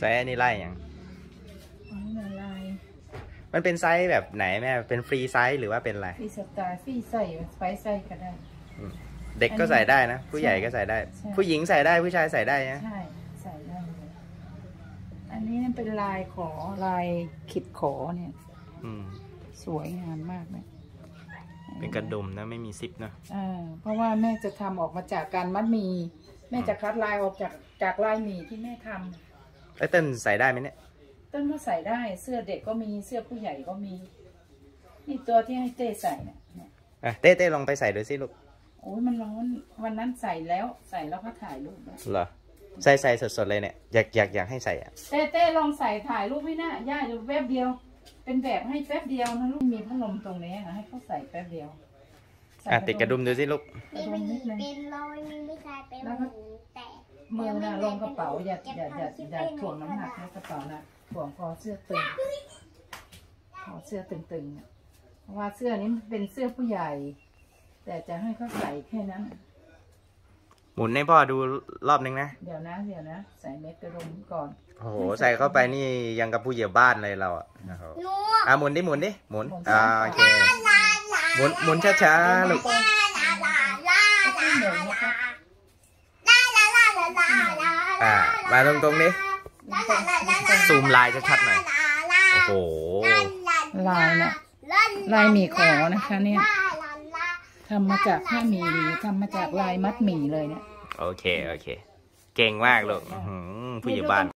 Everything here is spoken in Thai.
ไซส์อันนี้ไล่อย่างลายมันเป็นไซส์แบบไหนแม่เป็นฟรีไซส์หรือว่าเป็นอะไรฟรีสไตล์ฟรีใส่ไฟใส่ก็ได้เด็กก็ใส่ได้นะผู้ใหญ่ก็ใส่ได้ผู้หญิงใส่ได้ผู้ชายใส่ได้นะใช่ใส่ได้เลยอันนี้เป็นลายขอลายขิดขอเนี่ยสวยงามมากเลยเป็นกระดุมนะไม่มีซิปนะเพราะว่าแม่จะทำออกมาจากการมัดหมี่แม่จะคัดลายออกจากลายหมี่ที่แม่ทำไอ้เต้นใส่ได้ไหมเนี่ยต้นก็ใส่ได้เสื้อเด็กก็มีเสื้อผู้ใหญ่ก็มีนี่ตัวที่ให้เต้ใส่เนี่ยเต้ลองไปใส่ดูสิลูกโอ้ยมันร้อนวันนั้นใส่แล้วก็ถ่ายรูปเหรอใส่สดๆเลยเนี่ยอยากให้ใส่อ่ะเต้ลองใส่ถ่ายรูปให้หน้าย่าดูแป๊บเดียวเป็นแบบให้แป๊บเดียวนะลูกมีพัดลมตรงนี้นะให้เขาใส่แป๊บเดียวติดกระดุมดูสิลูกเป็นรอยไม่ใช่เป็นแต่มือนะลงกระเป๋าอย่าถ่วงน้ำหนักในกระเป๋านะถ่วงพอเสื้อตึงตึงเพราะว่าเสื้อนี้เป็นเสื้อผู้ใหญ่แต่จะให้เขาใส่แค่นั้นหมุนให้พ่อดูรอบนึงนะเดี๋ยวนะใส่เม็ดกระดุมก่อนโอ้โหใส่เข้าไปนี่ยังกับผู้เหยียบบ้านเลยเราอ่ะหมุนดิหมุนโอเคหมุนช้าๆลูกมาตรงนี้ซูมลายชัดๆหน่อยโอ้โหลายเนี่ยลายหมี่ขอนะคะเนี่ยทำมาจากผ้าหมี่ทำมาจากลายมัดหมี่เลยเนี่ยโอเคเก่งมากลูกผู้ใหญ่บ้าน